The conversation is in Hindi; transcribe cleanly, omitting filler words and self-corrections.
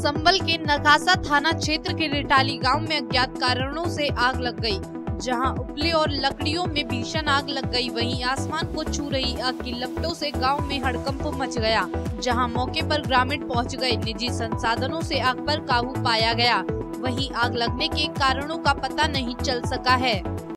संभल के नखासा थाना क्षेत्र के रिटाली गांव में अज्ञात कारणों से आग लग गई, जहां उपले और लकड़ियों में भीषण आग लग गई। वहीं आसमान को छू रही आग की लपटों से गांव में हड़कंप मच गया, जहां मौके पर ग्रामीण पहुंच गए। निजी संसाधनों से आग पर काबू पाया गया। वहीं आग लगने के कारणों का पता नहीं चल सका है।